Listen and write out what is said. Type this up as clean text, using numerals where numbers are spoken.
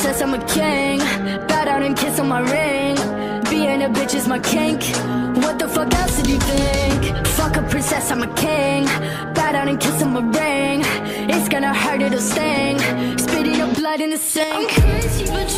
princess, I'm a king. Bow down and kiss on my ring. Being a bitch is my kink. What the fuck else did you think? Fuck a princess, I'm a king. Bow down and kiss on my ring. It's gonna hurt, it'll sting. Spitting your blood in the sink. I'm crazy, but